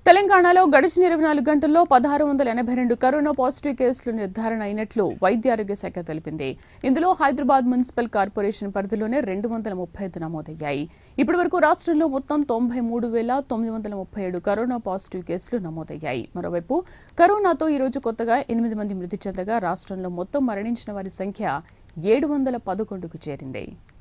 తెలంగాణలో గడిచిన 24 గంటల్లో 1682 కరోనా పాజిటివ్ కేసులు నిర్ధారణ అయినట్లు వైద్య ఆరోగ్య శాఖ తెలిపింది. ఇందులో హైదరాబాద్ మున్సిపల్ కార్పొరేషన్ పరిధిలోనే 235 నమోదయ్యాయి. ఇప్పటివరకు రాష్ట్రంలో మొత్తం 93,937 కరోనా పాజిటివ్ కేసులు నమోదయ్యాయి. మరోవైపు కరోనాతో ఈ రోజు కొత్తగా 8 మంది మృతి చెందగా రాష్ట్రంలో మొత్తం మరణించిన వారి సంఖ్య 711కు చేరింది.